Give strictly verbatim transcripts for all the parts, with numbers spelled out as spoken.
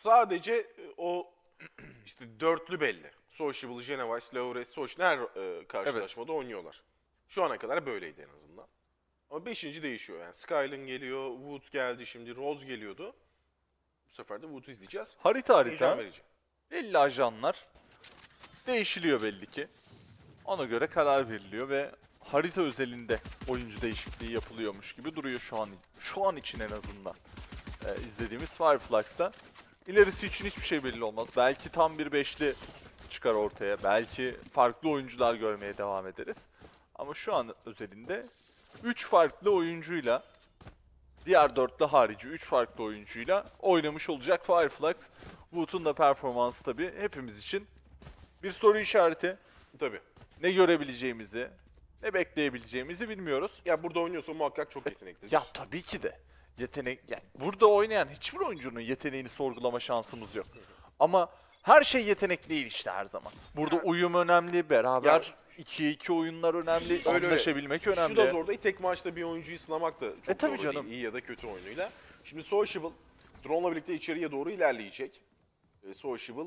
Sadece o işte dörtlü belli. Sociable, Genovice, Laures, Sochn her e, karşılaşmada evet. oynuyorlar. Şu ana kadar böyleydi en azından. Ama beşinci değişiyor yani. Skylin geliyor, Wood geldi şimdi, Rose geliyordu. Bu sefer de Wood'u izleyeceğiz. Harita harita. elli ajanlar değişiliyor belli ki. Ona göre karar veriliyor ve harita özelinde oyuncu değişikliği yapılıyormuş gibi duruyor şu an. Şu an için en azından ee, izlediğimiz Fireflux'ta. İlerisi için hiçbir şey belli olmaz. Belki tam bir beşli çıkar ortaya. Belki farklı oyuncular görmeye devam ederiz. Ama şu an özelinde üç farklı oyuncuyla, diğer dörtlü harici üç farklı oyuncuyla oynamış olacak Fireflux. Wood'un da performansı tabii hepimiz için bir soru işareti. Tabii. Ne görebileceğimizi, ne bekleyebileceğimizi bilmiyoruz. Ya burada oynuyorsa muhakkak çok yeteneklidir. Ya tabii ki de. Yetenek, yani burada oynayan hiçbir oyuncunun yeteneğini sorgulama şansımız yok. Ama her şey yetenek değil işte her zaman. Burada uyum önemli, beraber ikiye iki oyunlar önemli, öyle anlaşabilmek öyle. önemli. Şu da zor değil, tek maçta bir oyuncuyu sınamak da çok e, tabii doğru canım. değil, iyi ya da kötü oyunuyla. Şimdi Sociable, Drone'la birlikte içeriye doğru ilerleyecek. E, Sociable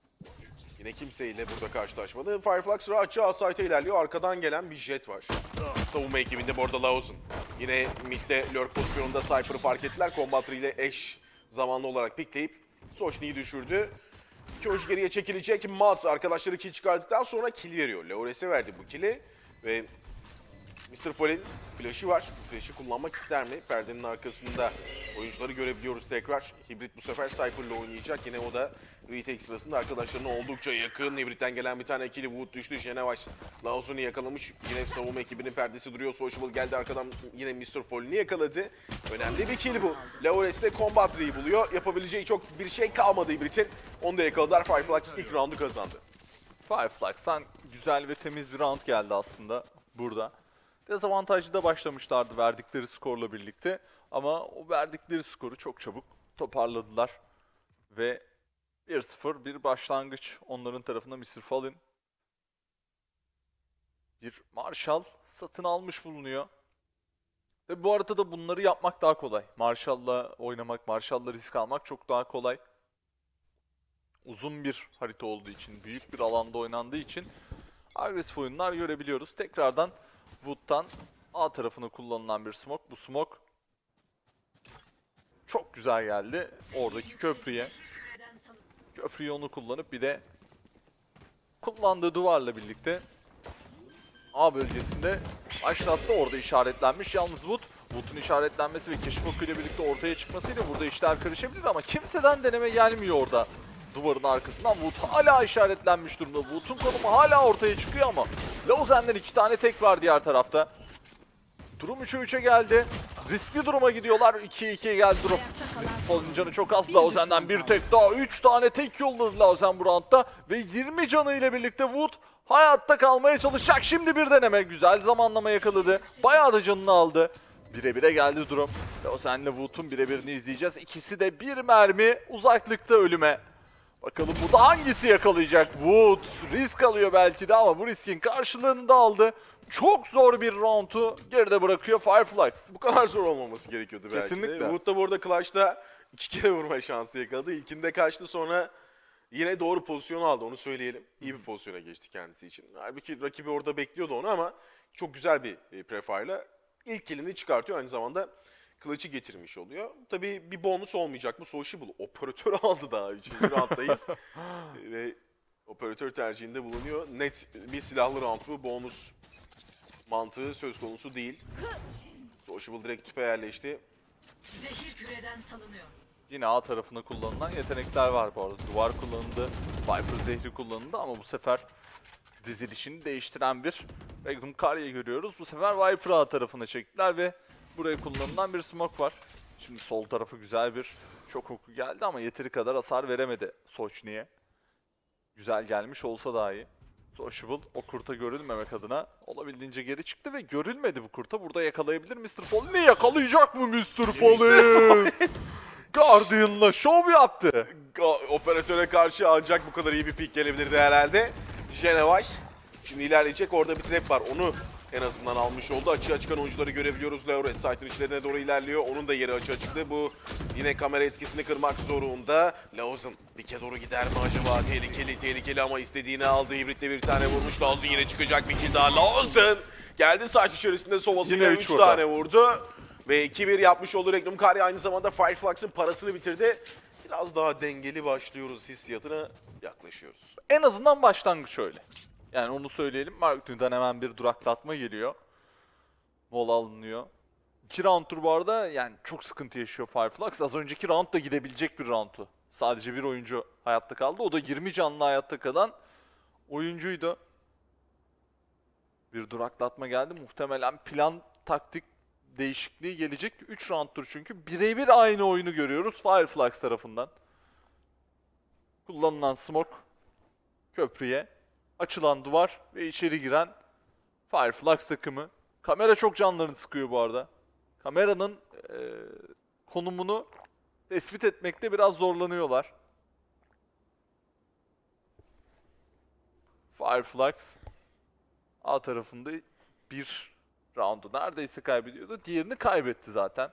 yine kimseyle burada karşılaşmadı. Fireflux rahatça A-Site'e ilerliyor. Arkadan gelen bir jet var. Savunma ekibinde bu arada Lauzen. Yine midde lurk pozisyonunda Cypher'ı fark ettiler. Combatri ile eş zamanlı olarak pikleyip Sochni'yi düşürdü. İki oyuncu geriye çekilecek. Maz arkadaşları kill çıkardıktan sonra kill veriyor. Laures'e verdi bu kill'i. Ve mister Fallen flash'ı var. Flash'ı kullanmak ister mi? Perdenin arkasında oyuncuları görebiliyoruz tekrar. Hibrit bu sefer Cypher'la oynayacak. Yine o da retake sırasında arkadaşlarına oldukça yakın. Hibrit'ten gelen bir tane kill'i Wood düştü. Genovice Lawson'u yakalamış. Yine savunma ekibinin perdesi duruyor. Sociable geldi arkadan yine mister Fallen'i yakaladı. Önemli bir kill bu. Laures de Combatri'yi buluyor. Yapabileceği çok bir şey kalmadı Hibrit'in. Onu da yakaladılar. Fireflux ilk roundu kazandı. Fireflux'tan güzel ve temiz bir round geldi aslında burada. Dezavantajlı da başlamışlardı verdikleri skorla birlikte. Ama o verdikleri skoru çok çabuk toparladılar. Ve bir sıfır bir başlangıç onların tarafında mister Fallen. Bir Marshall satın almış bulunuyor. Ve bu haritada bunları yapmak daha kolay. Marshall'la oynamak, Marshall'la risk almak çok daha kolay. Uzun bir harita olduğu için, büyük bir alanda oynandığı için agresif oyunlar görebiliyoruz. Tekrardan Wood'dan A tarafına kullanılan bir smoke. Bu smoke çok güzel geldi oradaki köprüye. Köprüyü onu kullanıp bir de kullandığı duvarla birlikte A bölgesinde başlattı. Orada işaretlenmiş. Yalnız Wood, Wood'un işaretlenmesi ve keşif okuyla birlikte ortaya çıkmasıyla burada işler karışabilir ama kimseden deneme gelmiyor orada. Duvarın arkasından Wood hala işaretlenmiş durumda. Wood'un konumu hala ortaya çıkıyor ama Lauzen'den iki tane tek var diğer tarafta. Durum üçe üçe geldi. Riskli duruma gidiyorlar. ikiye ikiye geldi durum. Fallen canı çok az. Lauzen'den bir tek daha. üç tane tek yolladı Lauzen bu roundda. Ve yirmi canı ile birlikte Wood hayatta kalmaya çalışacak. Şimdi bir deneme. Güzel zamanlama yakaladı. Bayağı da canını aldı. Bire bire geldi durum. Lauzen'le Wood'un birebirini izleyeceğiz. İkisi de bir mermi uzaklıkta ölüme. Bakalım burada hangisi yakalayacak? Wood risk alıyor belki de ama bu riskin karşılığını da aldı. Çok zor bir round'u geride bırakıyor Fireflux. Bu kadar zor olmaması gerekiyordu belki Kesinlikle. de. Wood da bu arada Clutch'ta iki kere vurma şansı yakaladı. İlkinde kaçtı, sonra yine doğru pozisyonu aldı, onu söyleyelim. İyi bir pozisyona geçti kendisi için. Halbuki rakibi orada bekliyordu onu ama çok güzel bir prefire'la ilk killini çıkartıyor. Aynı zamanda Clutch'ı getirmiş oluyor. Tabii bir bonus olmayacak bu. Sociable operatörü aldı daha. Üçüncü rounddayız. Ve operatör tercihinde bulunuyor. Net bir silahlı round bu. Bonus mantığı söz konusu değil. Sociable direkt tüpe yerleşti. Zehir küreden salınıyor. Yine A tarafına kullanılan yetenekler var bu arada. Duvar kullanıldı, Viper zehri kullanıldı ama bu sefer dizilişini değiştiren bir Regnum Karya görüyoruz. Bu sefer Viper'ı A tarafına çektiler ve buraya kullanılan bir smoke var. Şimdi sol tarafı güzel bir şok oku geldi ama yeteri kadar hasar veremedi Sochni'ye. Güzel gelmiş olsa dahi. Sociable o kurta görülmemek adına olabildiğince geri çıktı ve görülmedi bu kurta. Burada yakalayabilir mister Fallen'i. Yakalayacak mı mister Fallen? Guardian'la şov yaptı. Operatöre karşı ancak bu kadar iyi bir pick gelebilirdi herhalde. Genovice şimdi ilerleyecek. Orada bir trap var. Onu en azından almış oldu. Açığa çıkan oyuncuları görebiliyoruz. Laures site'ın içlerine doğru ilerliyor. Onun da yeri açığa çıktı. Bu yine kamera etkisini kırmak zorunda. Lauzen Bik'e doğru gider mi acaba? Tehlikeli tehlikeli ama istediğini aldı. Hibrit'te bir tane vurmuş. Lauzen yine çıkacak. Bir kill daha. Lauzen geldi site içerisinde sovasıyla Yine üç üç tane vurdu. Ve iki bir yapmış oldu Regnum Karya. Aynı zamanda Fireflux'ın parasını bitirdi. Biraz daha dengeli başlıyoruz hissiyatına yaklaşıyoruz. En azından başlangıç öyle. Yani onu söyleyelim. Mark New'dan hemen bir duraklatma geliyor. Mola alınıyor. İki round'tur bu arada, yani çok sıkıntı yaşıyor Fireflux. Az önceki round da gidebilecek bir round'tu. Sadece bir oyuncu hayatta kaldı. O da yirmi canlı hayatta kalan oyuncuydu. Bir duraklatma geldi. Muhtemelen plan, taktik değişikliği gelecek. üç round'tur çünkü. Birebir aynı oyunu görüyoruz Fireflux tarafından. Kullanılan smoke köprüye, açılan duvar ve içeri giren Fireflux takımı. Kamera çok canlarını sıkıyor bu arada. Kameranın e, konumunu tespit etmekte biraz zorlanıyorlar. Fireflux A tarafında bir roundu neredeyse kaybediyordu. Diğerini kaybetti zaten.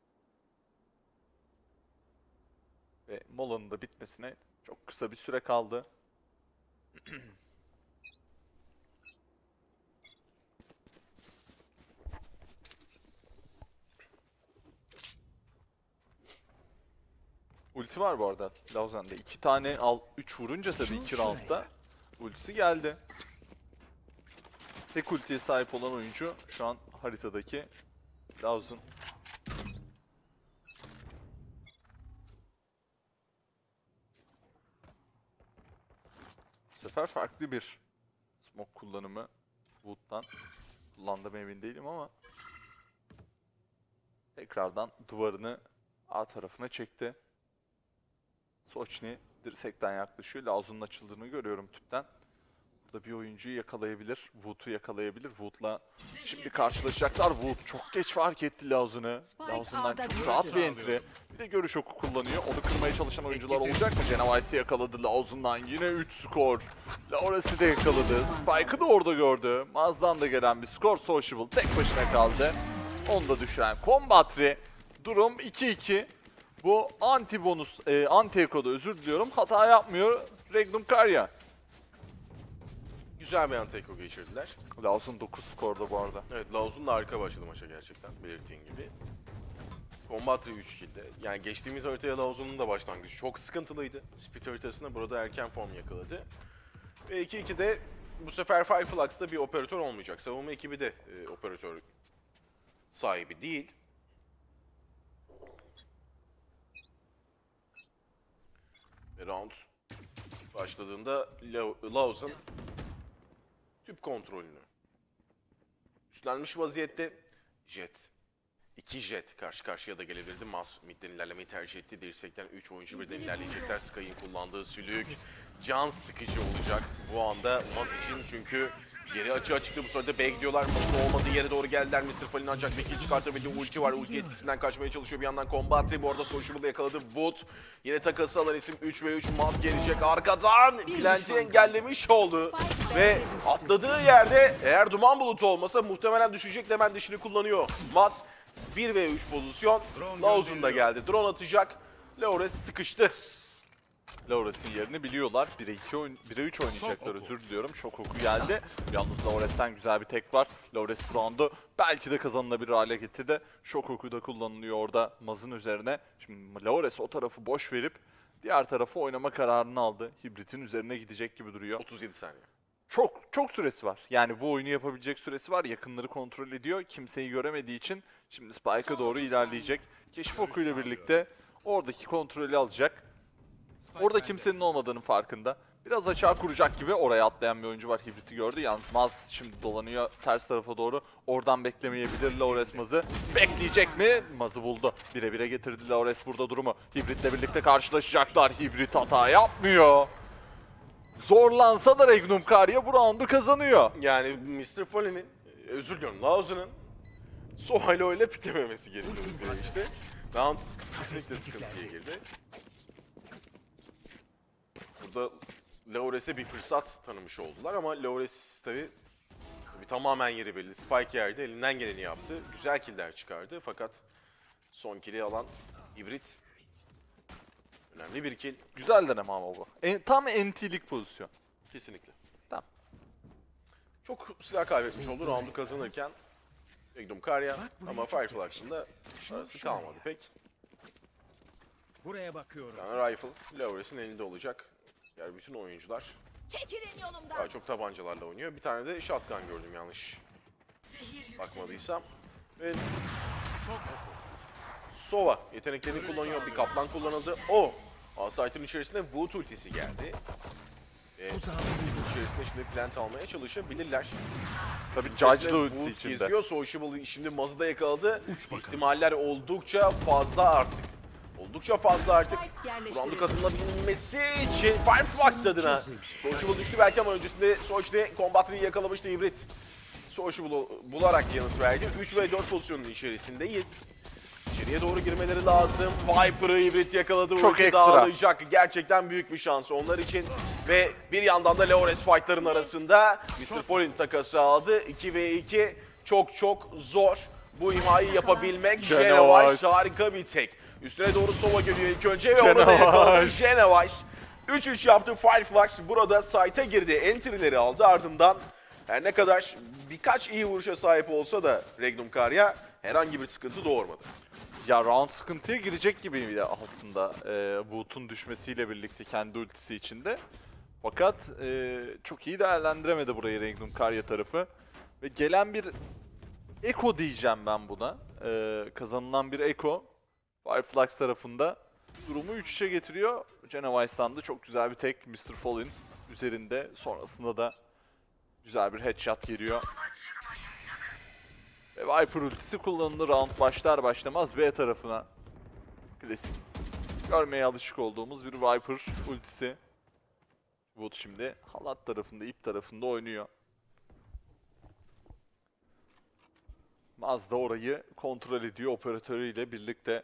Ve molanın da bitmesine çok kısa bir süre kaldı. Ulti var bu arada Lauzen'de. iki tane al, üç vurunca tabii iki roundda ultisi geldi. Tek ultiye sahip olan oyuncu şu an haritadaki Lauzen. Bu sefer farklı bir smoke kullanımı Wood'dan. Kullandım emin değilim ama tekrardan duvarını A tarafına çekti. Sochni dirsekten yaklaşıyor. Lauzen'ın açıldığını görüyorum tüpten. Burada bir oyuncuyu yakalayabilir. Wood'u yakalayabilir. Wood'la şimdi karşılaşacaklar. Wood çok geç fark etti Lauzen'ı. Lauzen'dan çok rahat bir entry. Bir de görüş oku kullanıyor. Onu kırmaya çalışan oyuncular olacak mı? Genovice'i yakaladı Lauzen'dan. Yine üç skor. Laures'i de yakaladı. Spike'ı da orada gördü. Maz'dan da gelen bir skor. Sociable tek başına kaldı. Onu da düşüren Combatri. Durum iki iki. Bu anti bonus, e, anti ekoda özür diliyorum. Hata yapmıyor Regnum Karya. Güzel bir anti-eko geçirdiler. Lauzen dokuz skorda bu arada. Evet, Lauzen da harika başladı maça gerçekten, belirttiğin gibi. Combatri üç kill'de. Yani geçtiğimiz haritaya Lauzen'ın da başlangıcı çok sıkıntılıydı. Split haritasında burada erken form yakaladı. Ve iki iki'de bu sefer Fireflux'ta bir operatör olmayacak. Savunma ekibi de e, operatör sahibi değil. Ve round başladığında Lauzen tüp kontrolünü üstlenmiş vaziyette. Jet. İki Jet karşı karşıya da gelebilirdi. Mas midden ilerlemeyi tercih etti. Dirsekten üç oyuncu birden ilerleyecekler. Sky'in kullandığı sülük can sıkıcı olacak bu anda Mas için, çünkü yeri açığa çıktı. Bu sırada B gidiyorlar. Mas'ın olmadığı yere doğru geldiler. mister Fallen ancak bir kill çıkartabildi. Ulti var. Ulti etkisinden kaçmaya çalışıyor. Bir yandan Combatri bu arada Sociable'ı yakaladı. Wood yine takası alan isim. üç ve üç Mas gelecek arkadan. Plant'i engellemiş oldu. Ve atladığı yerde eğer duman bulutu olmasa muhtemelen düşecek, hemen dişini kullanıyor. Mas bir ve üç pozisyon. Lauzen da geldi. Drone atacak. Laures sıkıştı. Laures'in yerini biliyorlar. bire iki oyun, bire üç oynayacaklar, özür diliyorum. Şok oku geldi. Yalnız Laures'ten güzel bir tek var. Laures round'u belki de kazanılabilir hale getirdi. Şok oku da kullanılıyor orada Maz'ın üzerine. Şimdi Laures o tarafı boş verip diğer tarafı oynama kararını aldı. Hibrit'in üzerine gidecek gibi duruyor. otuz yedi saniye. Çok çok süresi var. Yani bu oyunu yapabilecek süresi var. Yakınları kontrol ediyor. Kimseyi göremediği için şimdi Spike'a doğru ilerleyecek. Keşif okuyla birlikte oradaki kontrolü alacak. Orada kimsenin olmadığının farkında. Biraz açığa kuracak gibi oraya atlayan bir oyuncu var. Hibrit'i gördü. Yalnız Maz şimdi dolanıyor ters tarafa doğru. Oradan beklemeyebilir Laures Maz'ı. Bekleyecek mi? Maz'ı buldu. Bire bire getirdi Laures burada durumu. Hibrit'le birlikte karşılaşacaklar. Hibrit hata yapmıyor. Zorlansa da Regnum Karya bu roundu kazanıyor. Yani mister Fallen'in, özür diliyorum, Lauzen'ın Sohalo ile piklememesi gerekiyordu işte. Round kesinlikle sıkıntıya girdi. Burada Laures'e bir fırsat tanımış oldular ama Laures tabi Tabii tamamen yeri belli. Spike yerde elinden geleni yaptı. Güzel killer çıkardı fakat son kill'i alan Hibrit. Önemli bir kill. Güzel deneme ama bu. En, tam N T'lik pozisyon. Kesinlikle. Tamam. Çok silah kaybetmiş oldu roundu kazanırken. Magnum Karya ama Fireflux'ın da arası kalmadı pek. Buraya bakıyorum. Yani Rifle, Laures'in elinde olacak. Yani bütün oyuncular Çekilin yolumdan. daha çok tabancalarla oynuyor. Bir tane de shotgun gördüm yanlış bakmadıysam. Ve Sova yeteneklerini kullanıyor. Bir kaplan kullanıldı. O! Asayt'ın içerisinde Wood ultisi geldi. Ve içerisinde şimdi plant almaya çalışabilirler. Tabii İçerisinde Judge'lı ulti Wood içinde. geziyor. Sociable şimdi Maz'ı da yakaladı. İhtimaller oldukça fazla artık. Oldukça fazla artık. Round'u kazanabilmesi için Fireflux adına. Sociable düştü belki ama öncesinde Soch'te Combatry'i yakalamıştı Hibrit. Sociable'ı bularak yanıt verdi. üç ve dört pozisyonun içerisindeyiz. İçeriye doğru girmeleri lazım. Viper'ı Hibrit yakaladı. Çok Ulti ekstra. dağılacak. Gerçekten büyük bir şans onlar için. Ve bir yandan da Leores fightların arasında mister Fallen takası aldı. iki ve iki çok çok zor. Bu imhayı yapabilmek. Genevice. Genevice harika bir tek. Üstüne doğru Sova geliyor ilk önce ve onu da Genevice. yakaladı Genevice. üç üç yaptı Fireflux. Burada site'e girdi. Entry'leri aldı ardından. Her ne kadar birkaç iyi vuruşa sahip olsa da Regnum Karya herhangi bir sıkıntı doğurmadı. Ya round sıkıntıya girecek gibiydi aslında e, Wood'un düşmesiyle birlikte kendi ultisi içinde. Fakat e, çok iyi değerlendiremedi burayı Regnum Karya tarafı. Ve gelen bir Echo diyeceğim ben buna. E, kazanılan bir Echo Fireflux tarafında durumu üç üçe getiriyor. Genevice'dan da çok güzel bir tek mister Fallen üzerinde. Sonrasında da güzel bir headshot geliyor. Ve Viper ultisi kullanıldı. Round başlar başlamaz B tarafına. Klasik. Görmeye alışık olduğumuz bir Viper ultisi. Wood şimdi halat tarafında, ip tarafında oynuyor. Maz da orayı kontrol ediyor operatörüyle birlikte.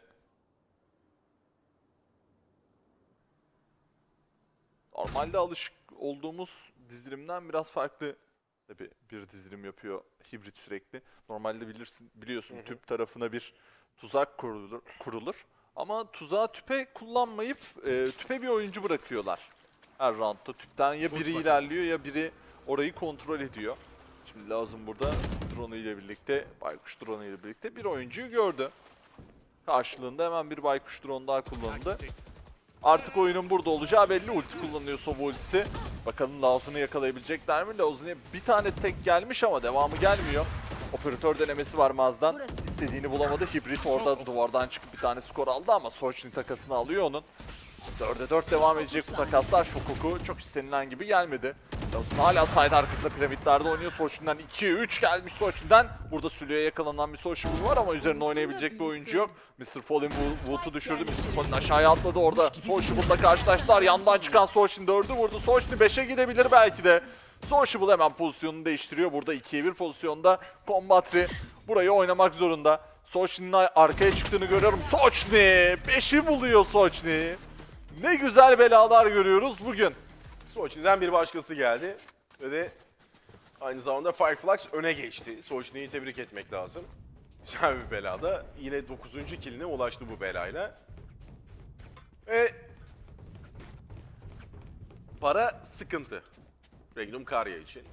Normalde alışık olduğumuz dizilimden biraz farklı tabii bir dizilim yapıyor Hibrit sürekli. Normalde bilirsin, biliyorsun Hı hı. tüp tarafına bir tuzak kurulur, kurulur. Ama tuzağı tüpe kullanmayıp e, tüpe bir oyuncu bırakıyorlar. Her roundda tüpten ya biri ilerliyor ya biri orayı kontrol ediyor. Şimdi lazım burada drone ile birlikte, baykuş drone ile birlikte bir oyuncuyu gördü. Karşılığında hemen bir baykuş drone daha kullanıldı. Artık oyunun burada olacağı belli. Ulti kullanıyor Sova ultisi. Bakalım Lazun'u yakalayabilecekler mi? Lazun'a bir tane tek gelmiş ama devamı gelmiyor. Operatör denemesi var Maz'dan. İstediğini bulamadı. Hibrit orada duvardan çıkıp bir tane skor aldı ama Soch'un takasını alıyor onun. dörde dört devam edecek bu takaslar. Shokoku çok istenilen gibi gelmedi. Lazun hala side arkasında piramitlerde oynuyor. Soch'undan ikiye üç gelmiş Soch'undan. Burada Sülü'ye yakalanan bir Soch'un var ama üzerine oynayabilecek bir oyuncu yok. mister Fallen Wood'u düşürdü. mister Fallen aşağıya atladı orada. Soch'unla karşılaştılar. Yandan çıkan Soch'un dördü vurdu. Soch'un beşe gidebilir belki de. Soch'un hemen pozisyonunu değiştiriyor. Burada ikiye bir pozisyonda Combatry burayı oynamak zorunda. Soch'un arkaya çıktığını görüyorum. Soch'un beşi buluyor Soch'un. Ne güzel belalar görüyoruz bugün. Sochi'den bir başkası geldi ve de aynı zamanda Fireflux öne geçti. Sochi'yi tebrik etmek lazım. Güzel bir belada. Yine dokuzuncu killine ulaştı bu belayla. Ve para sıkıntı Regnum Karya için.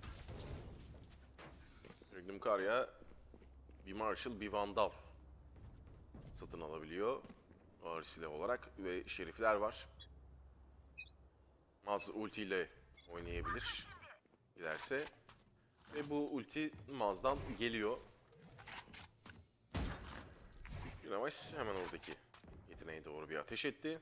Regnum Karya bir Marshall, bir Vandal satın alabiliyor. Ağır silah olarak ve şerifler var. Maz ulti ile oynayabilir dilerse. Ve bu ulti Maz'dan geliyor. Genevice hemen oradaki yeteneğe doğru bir ateş etti.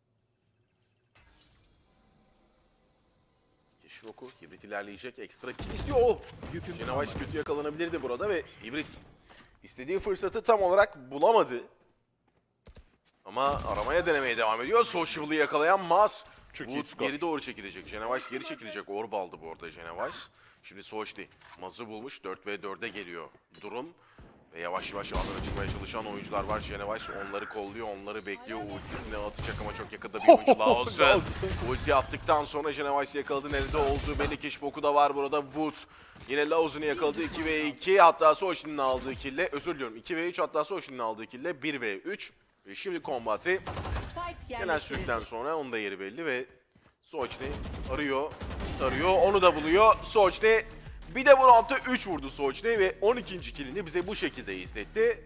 Keşroku, Hibrit ilerleyecek. Ekstra kill istiyor. Oh! Genevice kötü yakalanabilirdi burada ve Hibrit istediği fırsatı tam olarak bulamadı. Ama aramaya denemeye devam ediyor. Sociable'ı yakalayan Maz. Çok iyi Wood skor. geri doğru çekilecek. Genevice geri çekilecek. Orb aldı bu arada Genevice. Şimdi Soch'ti. Maz'ı bulmuş. dört ve dörde geliyor durum. Ve yavaş yavaş ağlara çıkmaya çalışan oyuncular var. Genevice onları kolluyor, onları bekliyor. Ultisini atacak ama çok yakında bir oyuncu Laozen. Ulti attıktan sonra Genevice'i yakaladı. Nerede olduğu belli. Kişboku da var burada. Wood yine Laozen'i yakaladı. iki ve iki, hatta Sochi'nin aldığı kille. Özür diliyorum. iki ve üç, hatta Sochi'nin aldığı kille. bir ve üç. Ve şimdi Combat'i gelen sürükten sonra onun da yeri belli ve Sochni arıyor, arıyor, onu da buluyor. Sochni bir de bu roundda üç vurdu Sochni ve on ikinci killini bize bu şekilde izletti.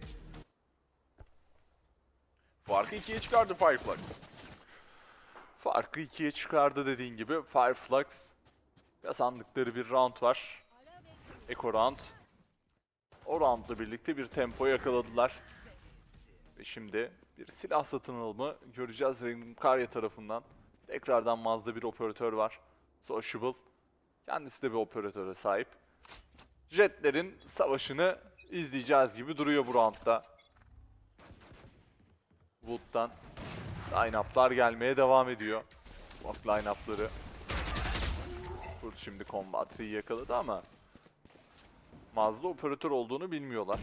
Farkı ikiye çıkardı Fireflux. Farkı ikiye çıkardı dediğin gibi. Fireflux kazandıkları bir round var. Eco round. O roundla birlikte bir tempo yakaladılar. Ve şimdi bir silah satın alımı göreceğiz Rengum Karya tarafından. Tekrardan Maz'da bir operatör var. Sociable. Kendisi de bir operatöre sahip. Jetlerin savaşını izleyeceğiz gibi duruyor bu roundda. Wood'dan line-up'lar gelmeye devam ediyor. Smoke line-up'ları. Burada şimdi Combat'ı yakaladı ama Maz'da operatör olduğunu bilmiyorlar.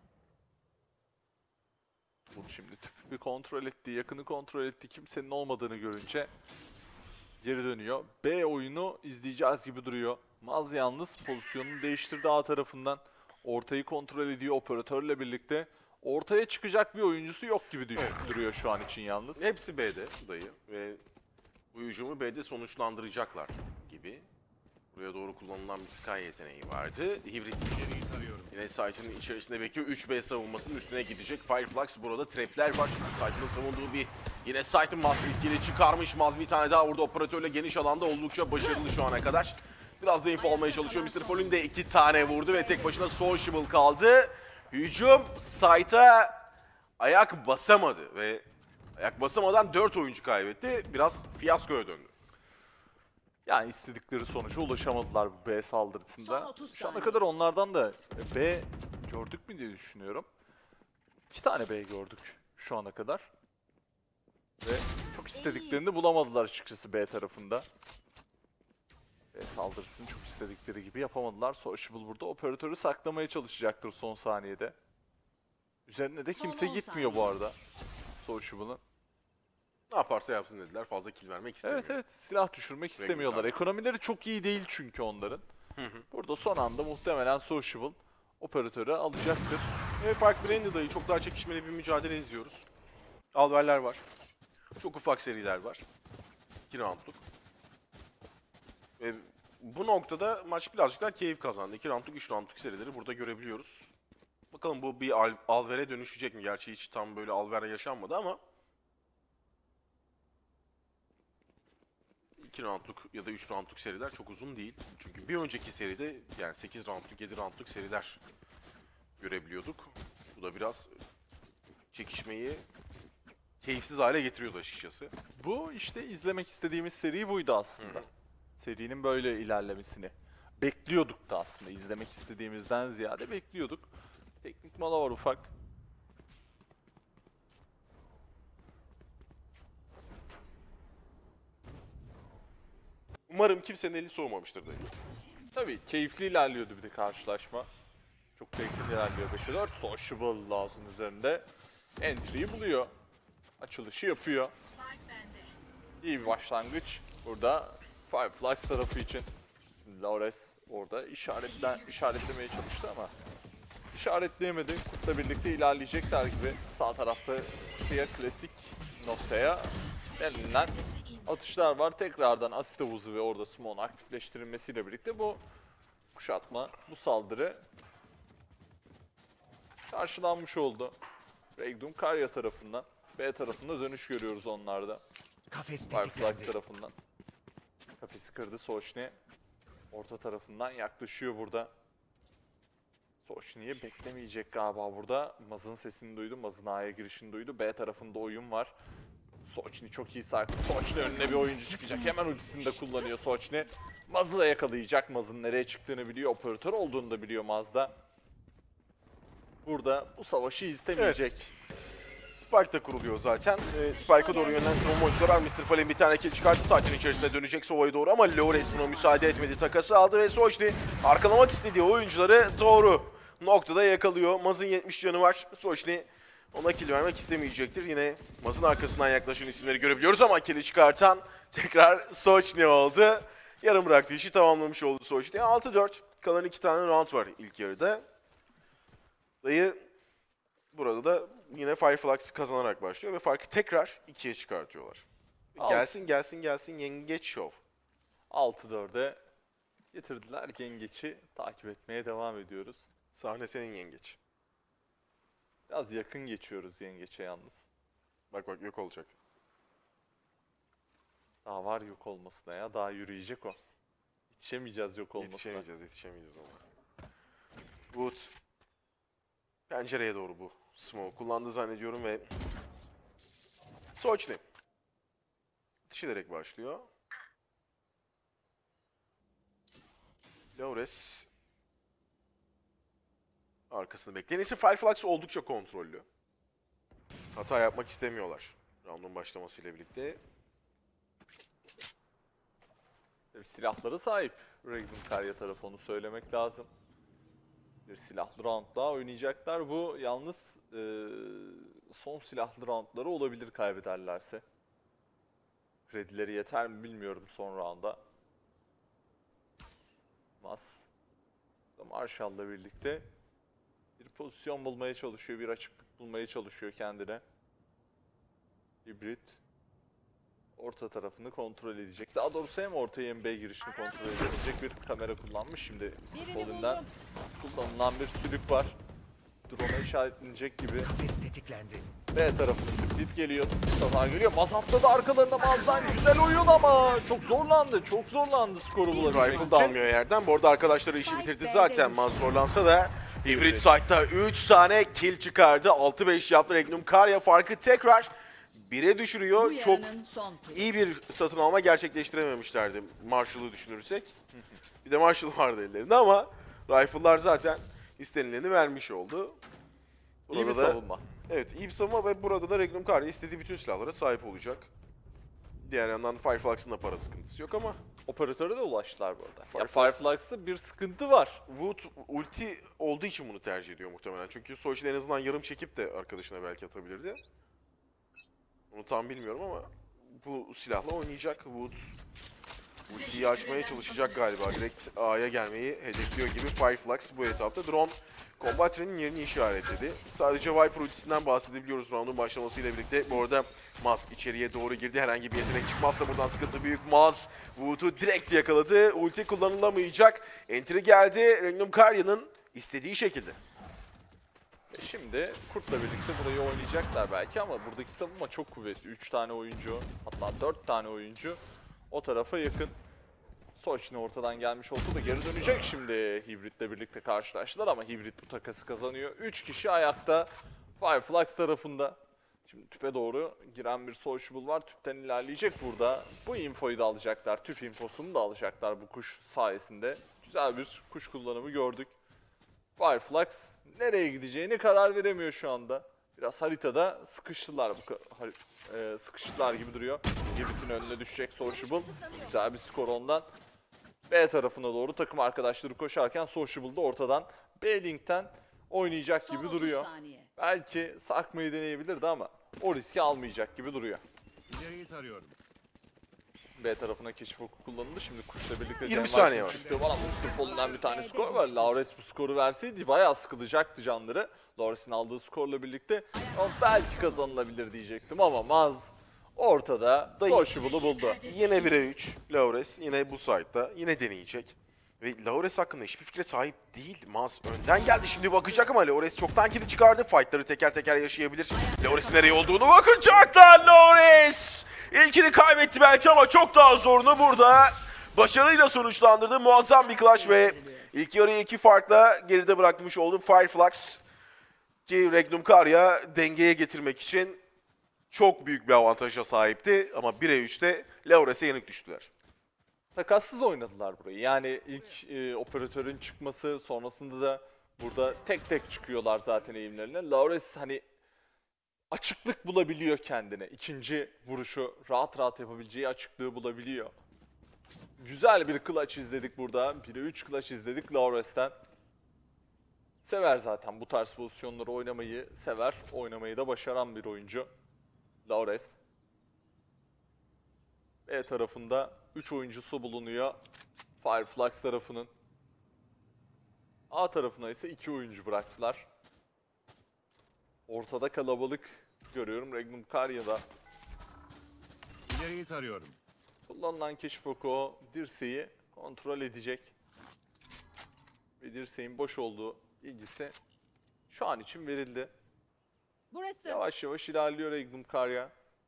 Bunu şimdi tüpü bir kontrol etti, yakını kontrol etti. Kimsenin olmadığını görünce geri dönüyor. B oyunu izleyeceğiz gibi duruyor. Maz yalnız pozisyonunu değiştirdi A tarafından. Ortayı kontrol ediyor operatörle birlikte. Ortaya çıkacak bir oyuncusu yok gibi düş- duruyor şu an için yalnız. Hepsi B'de dayı ve bu hücumu B'de sonuçlandıracaklar gibi. Buraya doğru kullanılan bir Sky yeteneği vardı. Hibrit yine site'ın içerisinde bekliyor. üç B savunmasının üstüne gidecek. Fireflux burada trapler var. Site'ın savunduğu bir yine site'ın Maz etkili çıkarmış. Maz bir tane daha burada operatörle geniş alanda oldukça başarılı şu ana kadar. Biraz da info almaya çalışıyor. mister Fallen de iki tane vurdu ve tek başına Sociable kaldı. Hücum site'a ayak basamadı ve ayak basamadan dört oyuncu kaybetti. Biraz fiyaskoya döndü. Yani istedikleri sonuca ulaşamadılar bu B Son saldırısında. otuz Şu ana saniye. kadar onlardan da B gördük mü diye düşünüyorum. İki tane B gördük şu ana kadar. Ve çok istediklerini bulamadılar açıkçası B tarafında. B saldırısını çok istedikleri gibi yapamadılar. Sociable burada operatörü saklamaya çalışacaktır son saniyede. Üzerine de kimse Son on gitmiyor bu saniye. arada. Sociable'ın. Ne yaparsa yapsın dediler. Fazla kill vermek istemiyor. Evet evet, silah düşürmek istemiyorlar. Regular. Ekonomileri çok iyi değil çünkü onların. Hı hı. Burada son anda muhtemelen Sociable operatörü alacaktır. Ve farklı Brand'de dayı çok daha çekişmeli bir mücadele izliyoruz. Alverler var. Çok ufak seriler var. iki roundluk. Ve bu noktada maç birazcık daha keyif kazandı. iki roundluk, üç roundluk serileri burada görebiliyoruz. Bakalım bu bir al alvere dönüşecek mi? Gerçi hiç tam böyle alver yaşanmadı ama iki roundluk ya da üç roundluk seriler çok uzun değil. Çünkü bir önceki seride yani sekiz roundluk, yedi roundluk seriler görebiliyorduk. Bu da biraz çekişmeyi keyifsiz hale getiriyordu açıkçası. Bu işte izlemek istediğimiz seri buydu aslında. Hı hı. Serinin böyle ilerlemesini bekliyorduk da aslında. İzlemek istediğimizden ziyade bekliyorduk. Teknik mola var ufak. Umarım kimsenin eli soğumamıştır dayı. Tabii keyifli ilerliyordu bir de karşılaşma. Çok keyifli ilerliyor. beşe dört Sociable lazım üzerinde. Entry'yi buluyor. Açılışı yapıyor. Spike bende. İyi bir başlangıç. Burada Fireflux tarafı için. Laures orada işaretle, işaretlemeye çalıştı ama işaretleyemedi. Kurt'la birlikte ilerleyecekler gibi. Sağ tarafta Kurt'a klasik noktaya denilen atışlar var. Tekrardan asit havuzu ve orada Smoke'un aktifleştirilmesiyle birlikte bu kuşatma, bu saldırı karşılanmış oldu. Rengum Karya tarafından. B tarafında dönüş görüyoruz onlarda. Kafes Fireflux tetiklendi. tarafından. Kafesi kırdı Sochni. Orta tarafından yaklaşıyor burada. Sochni'yi beklemeyecek galiba burada. Maz'ın sesini duydu. Maz'ın A'ya girişini duydu. B tarafında oyun var. Sochni çok iyi sarktı. Sochni önüne bir oyuncu çıkacak. Hemen ultisini de kullanıyor Sochni. Maz'ı da yakalayacak. Maz'ın nereye çıktığını biliyor. Operatör olduğunu da biliyor Maz'da. Burada bu savaşı istemeyecek. Spike da kuruluyor zaten. Ee, Spike'a doğru yönelen savunma oyuncuları var. mister Fallen bir tane kill çıkarttı. Saatin içerisinde dönecek Sova'ya doğru ama Laures buna müsaade etmedi. Takası aldı ve Sochni arkalamak istediği oyuncuları doğru noktada yakalıyor. Maz'ın yetmiş canı var. Sochni ona kill vermek istemeyecektir. Yine Maz'ın arkasından yaklaşan isimleri görebiliyoruz ama kill'i çıkartan tekrar Sochni oldu. Yarım bıraktığı işi tamamlamış oldu Sochni. altı dört. Kalan iki tane round var ilk yarıda. Dayı burada da yine Fireflux kazanarak başlıyor ve farkı tekrar ikiye çıkartıyorlar. Al. Gelsin gelsin gelsin yengeç şov. altı dörde getirdiler. Yengeç'i takip etmeye devam ediyoruz. Sahne senin yengeç. Biraz yakın geçiyoruz yengeçe yalnız. Bak bak yok olacak. Daha var yok olmasına ya. Daha yürüyecek o. Yetişemeyeceğiz yok olmasına. Yetişemeyeceğiz yetişemeyeceğiz ama. Wood. Pencereye doğru bu. Smoke kullandı zannediyorum ve Sochni. Atış ederek başlıyor. Laures arkasını bekleyen ise Fireflux oldukça kontrollü. Hata yapmak istemiyorlar. Round'un başlamasıyla birlikte. Tabii silahları sahip Regnum Karya tarafı, onu söylemek lazım. Bir silahlı round daha oynayacaklar. Bu yalnız e, son silahlı roundları olabilir kaybederlerse. Kredileri yeter mi bilmiyorum son rounda. Mas Marshall'la birlikte bir pozisyon bulmaya çalışıyor, bir açıklık bulmaya çalışıyor kendine. Hibrit orta tarafını kontrol edecek. Daha doğrusu hem ortaya hem B girişini kontrol edebilecek bir kamera kullanmış. Şimdi Stollen'den kullanılan bir sülük var. Drone'a işaretlenecek gibi. Kafes tetiklendi. B tarafını Split geliyor. Split sefer geliyor. Maz atladı arkalarında Maz'dan. Güzel oyun ama çok zorlandı. Çok zorlandı skoru bulabilmek Rifle için. da almıyor yerden. Bu arada arkadaşları işi bitirdi zaten. Maz zorlansa da Hibrit Sight'ta üç tane kill çıkardı. altı beş yaptı Regnum Karya. Farkı tekrar bire düşürüyor. Bu Çok yarının son turu. iyi bir satın alma gerçekleştirememişlerdi Marshall'ı düşünürsek. Bir de Marshall vardı ellerinde ama Rifle'lar zaten istenileni vermiş oldu. İyi bir Burada da- savunma. Evet, iyi bir savunma ve burada da Regnum Karya istediği bütün silahlara sahip olacak. Diğer yandan Fireflux'ın da para sıkıntısı yok ama Operatöre de ulaştılar bu arada. Ya Fireflux- Fireflux'ta bir sıkıntı var. Wood ulti olduğu için bunu tercih ediyor muhtemelen. Çünkü Sochni en azından yarım çekip de arkadaşına belki atabilirdi. Onu tam bilmiyorum ama bu silahla oynayacak Wood. Ultiyi açmaya çalışacak galiba. Direkt A'ya gelmeyi hedefliyor gibi Fireflux bu etapta. Drone Combatre'nin yerini işaretledi. Sadece Viper ultisinden bahsedebiliyoruz round'un başlamasıyla birlikte. Bu arada Maz içeriye doğru girdi. Herhangi bir yetenek çıkmazsa buradan sıkıntı büyük. Maz Wood'u direkt yakaladı. Ulti kullanılamayacak. Entry geldi. Regnum Karya'nın istediği şekilde. E Şimdi Kurt'la birlikte burayı oynayacaklar belki ama buradaki savunma çok kuvvetli. üç tane oyuncu, hatta dört tane oyuncu o tarafa yakın. Sochni ortadan gelmiş olsa da geri dönecek şimdi. Hibrit'le birlikte karşılaştılar ama Hibrit bu takası kazanıyor. üç kişi ayakta Fireflux tarafında. Şimdi tüpe doğru giren bir Sociable var. Tüpten ilerleyecek burada. Bu infoyu da alacaklar. Tüp infosunu da alacaklar bu kuş sayesinde. Güzel bir kuş kullanımı gördük. Fireflux nereye gideceğini karar veremiyor şu anda. Biraz haritada sıkıştılar, bu har- e, sıkıştılar gibi duruyor. Hibrit'in önüne düşecek Sociable. Güzel bir skor ondan. B tarafına doğru takım arkadaşları koşarken Sociable da ortadan B-Link'ten oynayacak Son gibi otuz duruyor. saniye. Belki sarkmayı deneyebilirdi ama o riski almayacak gibi duruyor. İleriyi tarıyorum. B tarafına keşif oku kullanıldı. Şimdi kuşla birlikte yirmi Cem saniye Vars'ın var. çıktığı var ama Mustafa bir tane skor var. Laures bu skoru verseydi bayağı sıkılacaktı canları. Laures'in aldığı skorla birlikte ama belki kazanılabilir diyecektim ama Maz ortada Dayı. Sociable'ı buldu. Yine bire üç. Laures yine bu site'da. Yine deneyecek. Ve Laures hakkında hiçbir fikre sahip değil. Maz önden geldi. Şimdi bakacak ama Laures çoktan kilidi çıkardı. Fight'ları teker teker yaşayabilir. Laures'in nereye olduğunu bakacaklar. Laures! İlkini kaybetti belki ama çok daha zorunu burada başarıyla sonuçlandırdı. Muazzam bir clutch ve ilk yarıyı iki farkla geride bırakmış oldu Fireflux. Ki Regnum Karya dengeye getirmek için çok büyük bir avantaja sahipti. Ama bire üçte Laures'e yenik düştüler. Takassız oynadılar burayı. Yani ilk e, operatörün çıkması sonrasında da burada tek tek çıkıyorlar zaten eğimlerine. Laures hani açıklık bulabiliyor kendine. İkinci vuruşu rahat rahat yapabileceği açıklığı bulabiliyor. Güzel bir clutch izledik burada. bire üç clutch izledik Laures'ten. Sever zaten bu tarz pozisyonları oynamayı sever. Oynamayı da başaran bir oyuncu. Laures. B tarafında üç oyuncusu bulunuyor. Fireflux tarafının. A tarafına ise iki oyuncu bıraktılar. Ortada kalabalık görüyorum. Regnum Karya'da İleriyi tarıyorum. kullanılan keşif oku dirseği kontrol edecek. Ve dirseğin boş olduğu bilgisi şu an için verildi. Burası. Yavaş yavaş ilerliyor Regnum Karya.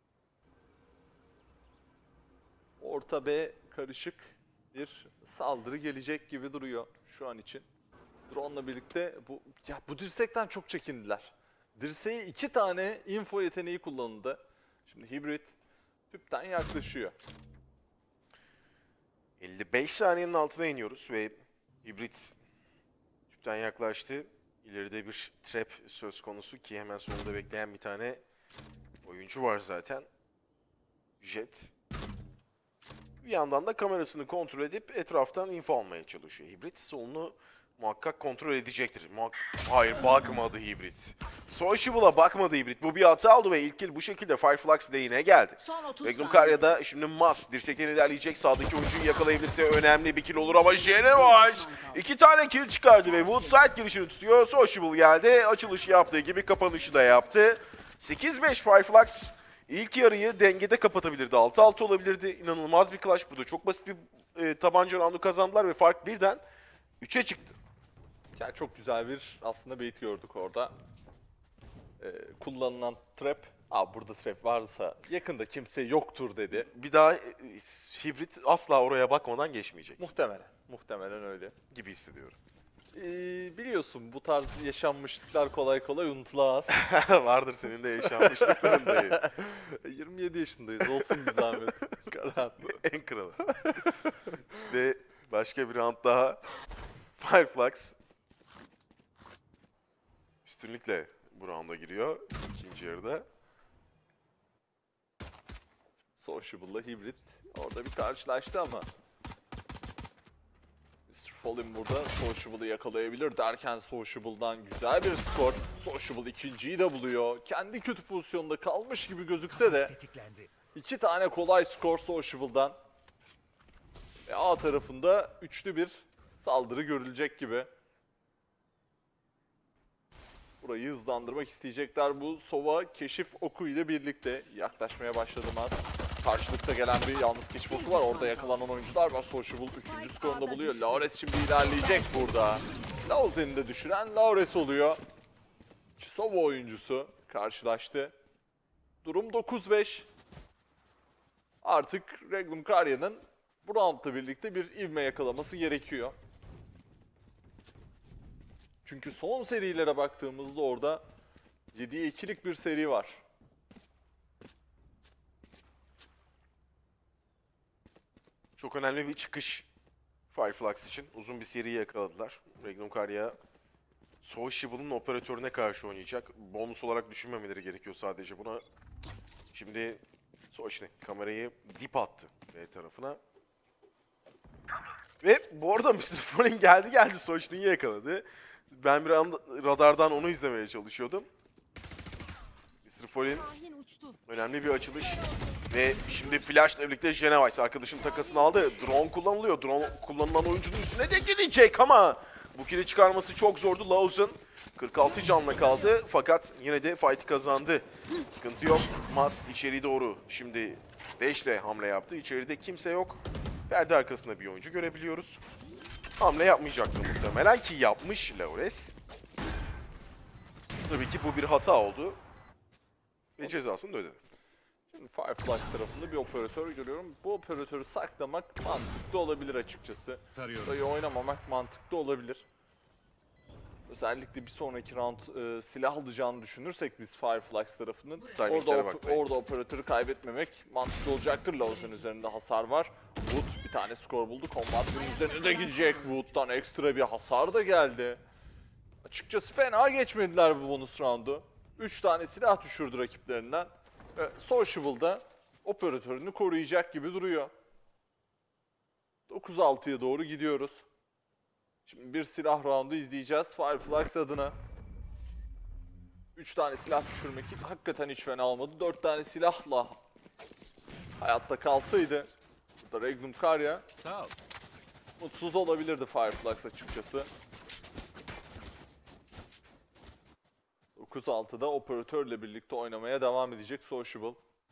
Orta B karışık bir saldırı gelecek gibi duruyor şu an için. Drone'la birlikte bu ya bu dirsekten çok çekindiler. Dirseğe iki tane info yeteneği kullanıldı. Şimdi hibrit tüpten yaklaşıyor. elli beş saniyenin altına iniyoruz ve hibrit tüpten yaklaştı. İleride bir trap söz konusu ki hemen sonunda bekleyen bir tane oyuncu var zaten. Jet. Bir yandan da kamerasını kontrol edip etraftan info almaya çalışıyor. Hibrit solunu muhakkak kontrol edecektir. Muhak Hayır, bakmadı Hibrit. Sociable'a bakmadı Hibrit. Bu bir hata oldu ve ilk kill bu şekilde Fireflux lane'e geldi. Son otuz Regnum saniye. Karya'da şimdi Mas dirsekten ilerleyecek. Sağdaki oyuncuyu yakalayabilirse önemli bir kill olur ama Genevice iki tane kill çıkardı ve Woodside girişini tutuyor. Sociable geldi. Açılışı yaptığı gibi kapanışı da yaptı. sekiz beş Fireflux ilk yarıyı dengede kapatabilirdi. altı altı olabilirdi. İnanılmaz bir clutch. Burada çok basit bir e, tabanca roundu kazandılar ve fark birden üçe çıktı. Yani çok güzel bir aslında bait gördük orada. Ee, kullanılan trap, Aa, burada trap varsa yakında kimse yoktur dedi. Bir daha e, hibrit asla oraya bakmadan geçmeyecek Muhtemelen, muhtemelen öyle. gibi hissediyorum. Ee, biliyorsun bu tarz yaşanmışlıklar kolay kolay unutulamaz. Vardır senin de yaşanmışlıkların dayı. yirmi yedi yaşındayız, olsun bir zahmet. Karan. En kralı. Ve başka bir round daha. Fireflux üstünlükle bu rounda giriyor ikinci yarıda. Sociable'la hibrit orada bir karşılaştı ama mister Fallen burada Sociable'ı yakalayabilir derken Sociable'dan güzel bir skor. Sociable ikinciyi de buluyor. Kendi kötü pozisyonda kalmış gibi gözükse de Tetiklendi. iki tane kolay skor Sociable'dan. Ve A tarafında üçlü bir saldırı görülecek gibi. Burayı hızlandırmak isteyecekler. Bu Sova keşif oku ile birlikte yaklaşmaya başladı Maz. Karşılıkta gelen bir yalnız keşif oku var. Orada yakalanan oyuncular var. Sociable üçüncü skorunda buluyor. Laures şimdi ilerleyecek burada. Lauzen'i de düşüren Laures oluyor. İki Sova oyuncusu karşılaştı. Durum dokuz beş. Artık Regnum Karya'nın bu roundla birlikte bir ivme yakalaması gerekiyor. Çünkü son serilere baktığımızda orada yediye ikilik bir seri var. Çok önemli bir çıkış Fireflux için. Uzun bir seriyi yakaladılar. Regnum Karya Sociable'ın operatörüne karşı oynayacak. Bonus olarak düşünmemeleri gerekiyor sadece buna. Şimdi Sociable kamerayı dip attı B tarafına. Ve bu arada mister Fallen geldi geldi Sociable'ı yakaladı. Ben bir an radardan onu izlemeye çalışıyordum. mister Fallen Şahin uçtu. önemli bir açılış. Ve şimdi flashla birlikte Genevice arkadaşın takasını aldı. Drone kullanılıyor. Drone kullanılan oyuncunun üstüne de gidecek ama bu kili çıkarması çok zordu. Lauzen kırk altı canla kaldı fakat yine de fight'i kazandı. Sıkıntı yok. Mas içeri doğru şimdi Dash'le hamle yaptı. İçeride kimse yok. Perde arkasında bir oyuncu görebiliyoruz. Hamle yapmayacaktı muhtemelen ki yapmış Laures. Tabii ki bu bir hata oldu. Ve cezasını da ödedi. Şimdi Fireflux tarafında bir operatör görüyorum. Bu operatörü saklamak mantıklı olabilir açıkçası. Tarıyorum. Burayı oynamamak mantıklı olabilir. Özellikle bir sonraki round e, silah alacağını düşünürsek biz Fireflux tarafının orada, Timinglere op- bakmayın. orada operatörü kaybetmemek mantıklı olacaktır. Lauzen üzerinde hasar var. Wood bir tane skor buldu. Combat'ın üzerine de gidecek. Wood'dan ekstra bir hasar da geldi. Açıkçası fena geçmediler bu bonus roundu. üç tane silah düşürdü rakiplerinden. Ve Sociable'da operatörünü koruyacak gibi duruyor. dokuz altıya doğru gidiyoruz. Şimdi bir silah roundu izleyeceğiz Fireflux adına. üç tane silah düşürmek hakikaten hiç fena olmadı. dört tane silahla hayatta kalsaydı burada Regnum Karya Sağ ol. mutsuz olabilirdi Fireflux açıkçası. dokuz altıda operatörle birlikte oynamaya devam edecek Sociable.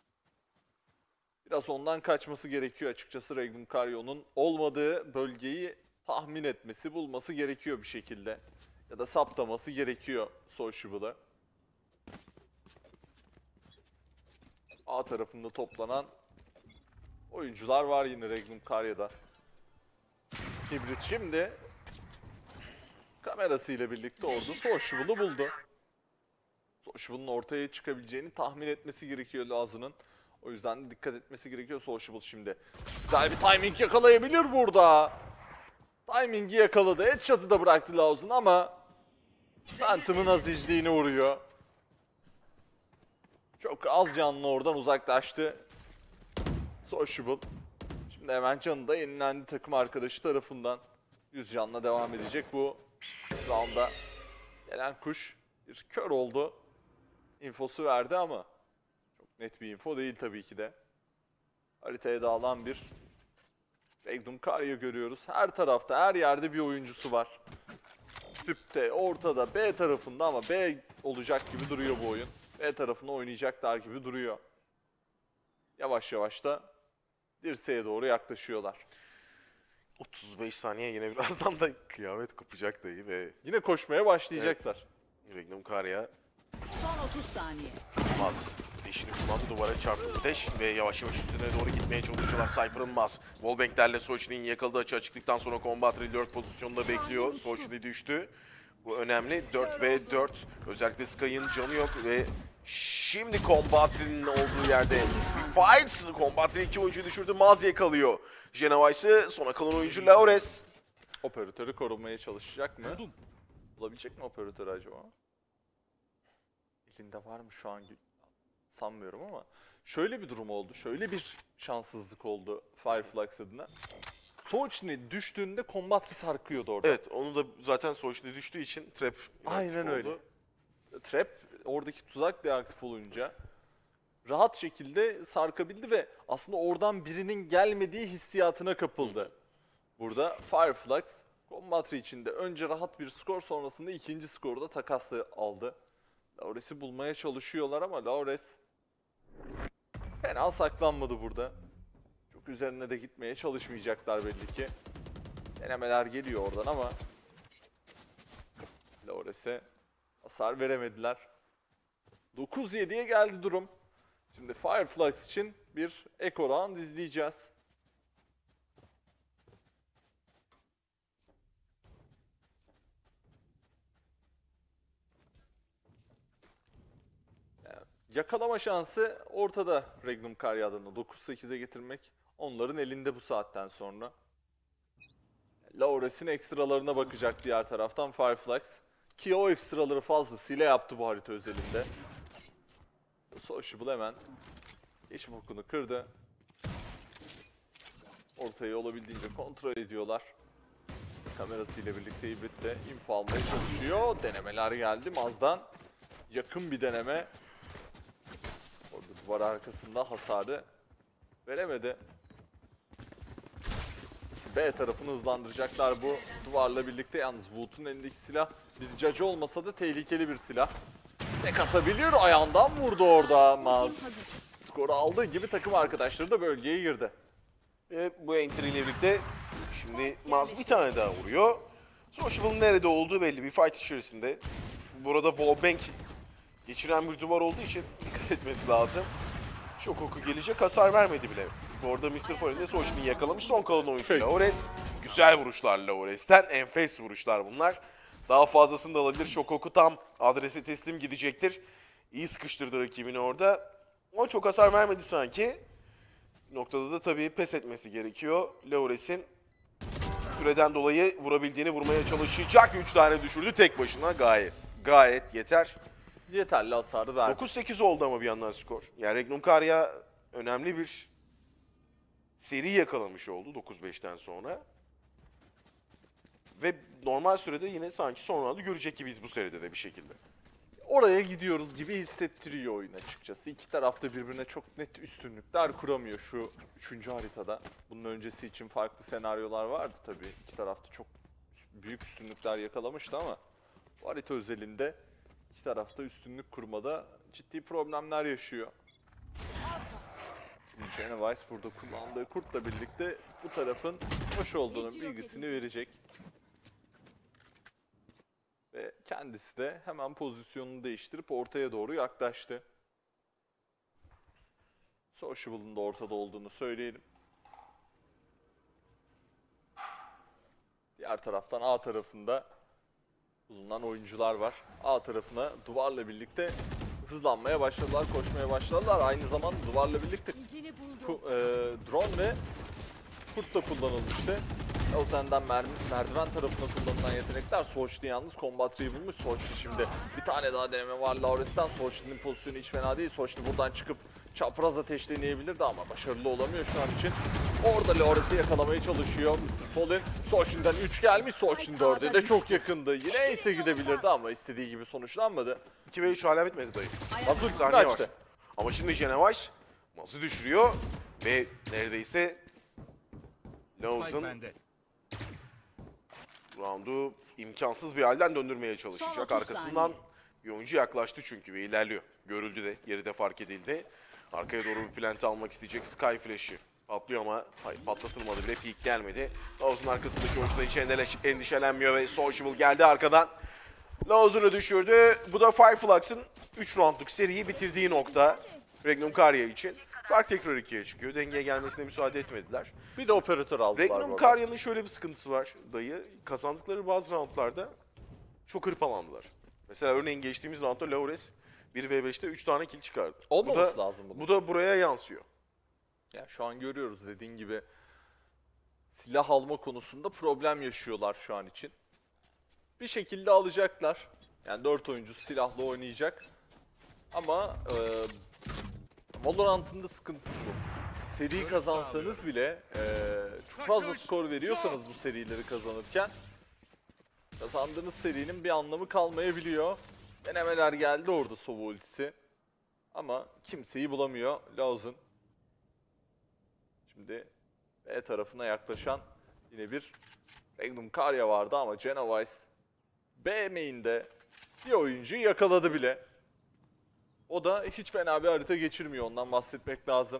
Biraz ondan kaçması gerekiyor açıkçası Regnum Karya'nın olmadığı bölgeyi tahmin etmesi, bulması gerekiyor bir şekilde. Ya da saptaması gerekiyor Sociable'a. A tarafında toplanan oyuncular var yine Regnum Karya'da. Hibrit şimdi kamerasıyla birlikte orada Sociable'ı buldu. Sociable'ın ortaya çıkabileceğini tahmin etmesi gerekiyor Lazun'un. O yüzden de dikkat etmesi gerekiyor Sociable şimdi. Güzel bir timing yakalayabilir burada. Timing'i yakaladı. Headshot'ı da bıraktı Lazun ama Phantom'ın azizliğini vuruyor. Çok az canlı oradan uzaklaştı Sociable. Şimdi hemen canı da yenilendi takım arkadaşı tarafından. yüz canla devam edecek bu round'a. Gelen kuş bir kör oldu. İnfosu verdi ama çok net bir info değil tabii ki de. Haritaya dağılan bir Regnum Karya görüyoruz. Her tarafta, her yerde bir oyuncusu var. Tüpte, ortada, B tarafında ama B olacak gibi duruyor bu oyun. B tarafında oynayacaklar gibi duruyor. Yavaş yavaş da dirseğe doğru yaklaşıyorlar. otuz beş saniye yine birazdan da kıyamet kopacak dayı ve Yine koşmaya başlayacaklar. Regnum Karya Son otuz saniye. Maz eşini kullandı, duvara çarptı Ateş ve yavaş yavaş üstüne doğru gitmeye çalışıyorlar. Cypher'ın Maz. Wallbang'lerle Sochni'nin yakaladığı açığa çıktıktan sonra Combat dört pozisyonunda bekliyor. Sochni düştü. Bu önemli. dört ve dört. Özellikle Sky'ın canı yok ve şimdi Combat'ın olduğu yerde bir fight. Combat'ın iki oyuncuyu düşürdü. Maz yakalıyor. Genovice'ı, sona kalan oyuncu Laures. Operatörü korumaya çalışacak mı? Bulabilecek mi operatörü acaba? Elinde var mı şu an? Sanmıyorum ama şöyle bir durum oldu. Şöyle bir şanssızlık oldu Fireflux adına. Sochni düştüğünde Combatri sarkıyordu orada. Evet, onu da zaten Sochni düştüğü için trap Aynen oldu. öyle. Trap, oradaki tuzak deaktif olunca rahat şekilde sarkabildi ve aslında oradan birinin gelmediği hissiyatına kapıldı. Burada Fireflux, Combatri içinde önce rahat bir skor, sonrasında ikinci skoru da takasla aldı. Laures'i bulmaya çalışıyorlar ama Laures fena saklanmadı burada. Çok üzerine de gitmeye çalışmayacaklar belli ki. Denemeler geliyor oradan ama Laures'e hasar veremediler. dokuz yediye geldi durum. Şimdi Fireflux için bir Echo Round izleyeceğiz. Yakalama şansı ortada Regnum Karya'dan. dokuz sekize getirmek onların elinde bu saatten sonra. Laures'in ekstralarına bakacak diğer taraftan Fireflux. Ki o ekstraları fazlasıyla yaptı bu harita özelinde. Sociable hemen geçim okunu kırdı. Ortayı olabildiğince kontrol ediyorlar. Kamerasıyla birlikte Hibrit de info almaya çalışıyor. Denemeler geldi Maz'dan. Yakın bir deneme. Orada duvar arkasında hasarı veremedi. B tarafını hızlandıracaklar bu duvarla birlikte. Yalnız Wood'un elindeki silah bir cacı olmasa da tehlikeli bir silah. Tek atabilir, ayağından vurdu orada Maz. Skoru aldığı gibi takım arkadaşları da bölgeye girdi. Ve bu entry ile birlikte şimdi Maz bir tane daha vuruyor. Sociable'ın nerede olduğu belli bir fight içerisinde. Burada wallbang geçiren bir duvar olduğu için dikkat etmesi lazım. Şok oku gelecek, hasar vermedi bile. Bu arada mister Fallen de Sociable'ı yakalamış, son kalan oyuncu Peki. Laures. Güzel vuruşlar Laures'ten, enfes vuruşlar bunlar. Daha fazlasını da alabilir. Şok oku tam adrese teslim gidecektir. İyi sıkıştırdı rakibini orada. Ama çok hasar vermedi sanki. Bir noktada da tabii pes etmesi gerekiyor. Laures'in süreden dolayı vurabildiğini vurmaya çalışacak. üç tane düşürdü tek başına, gayet. Gayet yeter. Yeterli hasarı verdi. dokuz sekiz oldu ama bir yandan skor. Yani Regnum Karya önemli bir seri yakalamış oldu dokuz beşten sonra. Ve normal sürede yine sanki son roundu görecek gibiyiz bu seride de bir şekilde. Oraya gidiyoruz gibi hissettiriyor oyun açıkçası. İki tarafta birbirine çok net üstünlükler kuramıyor şu üçüncü haritada. Bunun öncesi için farklı senaryolar vardı tabii. İki tarafta çok büyük üstünlükler yakalamıştı ama bu harita özelinde iki tarafta üstünlük kurmada ciddi problemler yaşıyor. Genovice burada kullandığı kurtla birlikte bu tarafın hoş olduğunun bilgisini verecek. Ve kendisi de hemen pozisyonunu değiştirip ortaya doğru yaklaştı. Sociable'ın da ortada olduğunu söyleyelim. Diğer taraftan A tarafında bulunan oyuncular var. A tarafına duvarla birlikte hızlanmaya başladılar, koşmaya başladılar. Aynı zamanda duvarla birlikte ku, e, drone ve kurt da kullanılmıştı. Lauzen'den merdiven tarafına kullanılan yetenekler. Soğuşlu yalnız Combat bulmuş. Soğuşlu şimdi bir tane daha deneme var Laures'ten. Soğuşlu'nun pozisyonu hiç fena değil. Soğuşlu buradan çıkıp çapraz ateş deneyebilirdi ama başarılı olamıyor şu an için. Orada Laures'i yakalamaya çalışıyor mister Paul'in. Soğuşlu'dan üç gelmiş. Soğuşlu'nun dörde de çok yakındı. Yine ise gidebilirdi ama istediği gibi sonuçlanmadı. iki ve üç hala bitmedi dayı. Nasıl Bir saniye var. açtı? Ama şimdi Genovice Maz'ı düşürüyor ve neredeyse Spike Lauzen bende. roundu imkansız bir halden döndürmeye Son çalışacak. otuz Arkasından saniye. bir oyuncu yaklaştı çünkü ve ilerliyor. Görüldü de, geride fark edildi. Arkaya doğru bir plant almak isteyecek Sky Flash'ı. Patlıyor ama hayır, patlatılmadı bile, peek gelmedi. Lauzen arkasındaki oyuncuda hiç endeleş- endişelenmiyor ve Sociable geldi arkadan. Lauzen'ı düşürdü. Bu da Fireflux'ın üç roundluk seriyi bitirdiği nokta. Regnum Karya için. Fark tekrar ikiye çıkıyor. Dengeye gelmesine müsaade etmediler. Bir de operatör aldılar bu Regnum arada. Karya'nın şöyle bir sıkıntısı var dayı. Kazandıkları bazı roundlarda çok hırpalandılar. Mesela örneğin geçtiğimiz roundda Laures bir ve beşte üç tane kill çıkardı. Olmaması bu da, lazım bunun. Bu da buraya yansıyor. Yani şu an görüyoruz dediğin gibi silah alma konusunda problem yaşıyorlar şu an için. Bir şekilde alacaklar. Yani dört oyuncu silahla oynayacak. Ama e, Valorant'ın da sıkıntısı bu. Seri kazansanız bile e, çok fazla skor veriyorsanız bu serileri kazanırken kazandığınız serinin bir anlamı kalmayabiliyor. Denemeler geldi orada Sova ultisi. Ama kimseyi bulamıyor Lauzen. Şimdi B tarafına yaklaşan yine bir Regnum Karya vardı ama Genovice B main'de bir oyuncuyu yakaladı bile. O da hiç fena bir harita geçirmiyor, ondan bahsetmek lazım.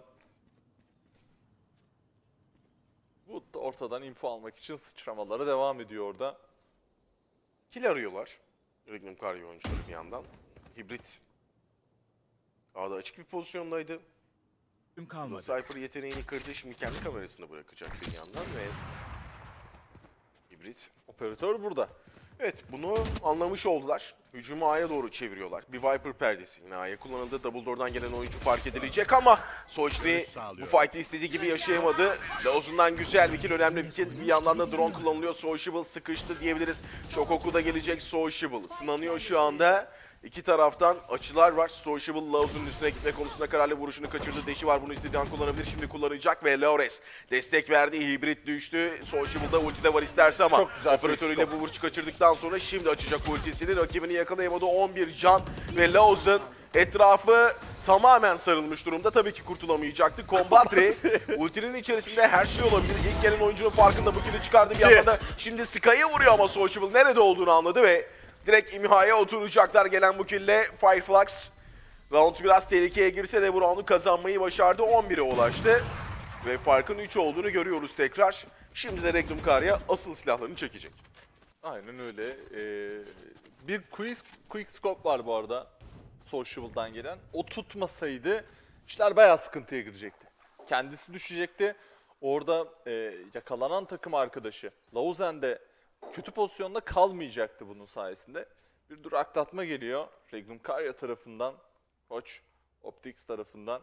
Bu da ortadan info almak için sıçramalara devam ediyor orada. Kill arıyorlar. Regnum Karya oyuncuları bir yandan. Hibrit A'da açık bir pozisyondaydı. Tüm kalmadı. Cypher yeteneğini kırdı. Şimdi kendi kamerasını bırakacak bir yandan ve Hibrit. Operatör burada. Evet, bunu anlamış oldular. Hücumu A'ya doğru çeviriyorlar. Bir Viper perdesi yine A'ya kullanıldı. Double Door'dan gelen oyuncu fark edilecek ama Sochli bu fight'i istediği gibi yaşayamadı. Lauzen'dan güzel bir kill, önemli bir kill. Bir yandan da drone kullanılıyor. Sociable sıkıştı diyebiliriz. Shokoku da gelecek. Sociable sınanıyor şu anda. İki taraftan açılar var. Sociable Lauzen'ın üstüne gitme konusunda kararlı, vuruşunu kaçırdı. Deşi var, bunu istediği an kullanabilir. Şimdi kullanacak ve Laures destek verdi. Hibrit düştü. Sociable'da ulti de var isterse ama Çok güzel operatörüyle bu vuruşu kaçırdıktan sonra şimdi açacak ultisini. Rakibini yakalayamadı. on bir can ve Lauzen etrafı tamamen sarılmış durumda. Tabii ki kurtulamayacaktı. Combatri ultinin içerisinde her şey olabilir. İlk gelen oyuncunun farkında bu kill'i çıkardı. Bir yandan da şimdi Sky'ı vuruyor ama Sociable nerede olduğunu anladı ve direkt imhaya oturacaklar gelen bu kill'le. Fireflux round biraz tehlikeye girse de bu roundu kazanmayı başardı. on bire ulaştı. Ve farkın üç olduğunu görüyoruz tekrar. Şimdi de Regnum Karya asıl silahlarını çekecek. Aynen öyle. Ee, bir quick, quick scope var bu arada. Sociable'dan gelen. O tutmasaydı işler bayağı sıkıntıya girecekti. Kendisi düşecekti. Orada e, yakalanan takım arkadaşı Lauzen de kötü pozisyonda kalmayacaktı bunun sayesinde. Bir duraklatma geliyor Regnum Karya tarafından, Koç Optics tarafından.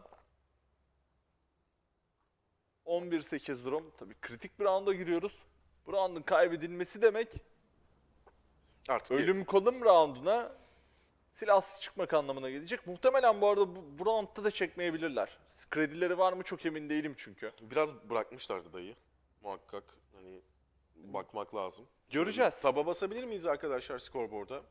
on bir sekiz durum. Tabii kritik bir rounda giriyoruz. Bu roundun kaybedilmesi demek Artık ölüm kolum rounduna silahsız çıkmak anlamına gelecek. Muhtemelen bu arada bu, bu roundda da çekmeyebilirler. Kredileri var mı çok emin değilim çünkü. biraz bırakmışlardı dayı. Muhakkak hani bakmak lazım. Göreceğiz. Taba basabilir miyiz arkadaşlar scoreboard'a?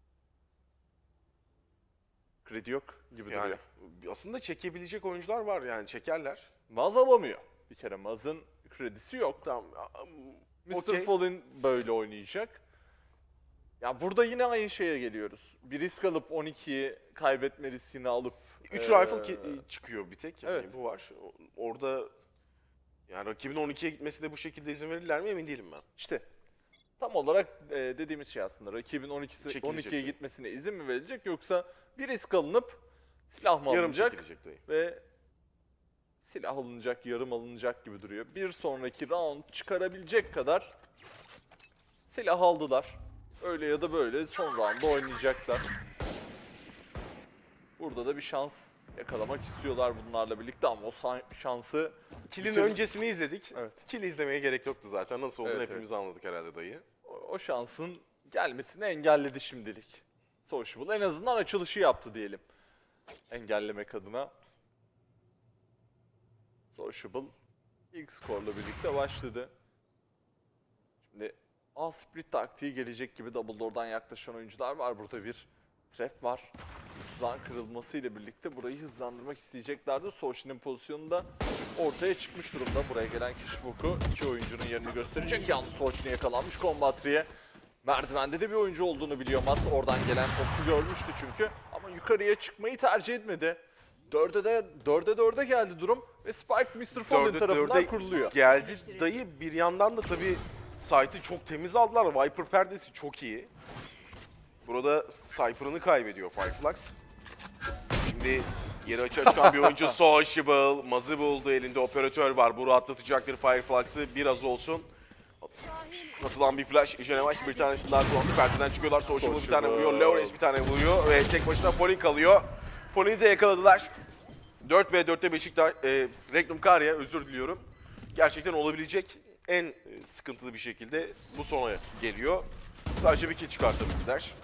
Kredi yok gibi Yani duruyor. aslında çekebilecek oyuncular var yani çekerler. Maz alamıyor. Bir kere Maz'ın kredisi yok. Tamam. mister Okey. Fallen böyle oynayacak. Ya burada yine aynı şeye geliyoruz. Bir risk alıp on ikiyi kaybetme riskini alıp... üç eee, rifle ki- çıkıyor bir tek. Yani evet. bu var. O- Orada yani rakibin on ikiye gitmesine bu şekilde izin verirler mi emin değilim ben. İşte tam olarak e, dediğimiz şey aslında. Rakibin on ikisi Çekilecek on ikiye mi? gitmesine izin mi verilecek yoksa bir risk alınıp silah mı Yarım alınacak çekilecek dayı. ve silah alınacak, yarım alınacak gibi duruyor. Bir sonraki round çıkarabilecek kadar silah aldılar. Öyle ya da böyle son roundda oynayacaklar. Burada da bir şans yakalamak istiyorlar bunlarla birlikte ama o san- şansı Kill'in bütün- öncesini izledik. Evet. Kill izlemeye gerek yoktu zaten. Nasıl olduğunu Evet, hepimiz anladık herhalde dayı. o, o şansın gelmesini engelledi şimdilik. Sociable en azından açılışı yaptı diyelim. Engellemek adına. Sociable ilk skorla birlikte başladı. Şimdi A split taktiği gelecek gibi Dumbledore'dan yaklaşan oyuncular var. Burada bir trap var. Tuzağın kırılmasıyla birlikte burayı hızlandırmak isteyeceklerdi. Social'in pozisyonu da ortaya çıkmış durumda. Buraya gelen Kishimoku iki oyuncunun yerini gösterecek. Yalnız Social'in yakalanmış Combatri'ye. Merdivende de bir oyuncu olduğunu biliyor Mas. Oradan gelen topu görmüştü çünkü. Ama yukarıya çıkmayı tercih etmedi. Dörde de dörde dörde geldi durum ve Spike mister Fallen Dörde tarafından dörde kuruluyor. geldi dayı. Bir yandan da tabii site'ı çok temiz aldılar. Viper perdesi çok iyi. Burada Cypher'ını kaybediyor Fireflux. Şimdi yeri açığa çıkan bir oyuncu Sociable. Maz'ı buldu. Elinde operatör var. Bu rahatlatacaktır Fireflux'ı biraz olsun. Atılan bir flash. Jenevaş bir tanesini daha kullandı. Perdeden çıkıyorlar. Sociable bir tane vuruyor. Leores bir tane vuruyor. Ve tek başına Polin kalıyor. Polin'i de yakaladılar. dört ve dörtte Beşiktaş, e, Regnum Karya özür diliyorum. Gerçekten olabilecek en e, sıkıntılı bir şekilde bu sona geliyor. Sadece bir kill çıkartabildiler.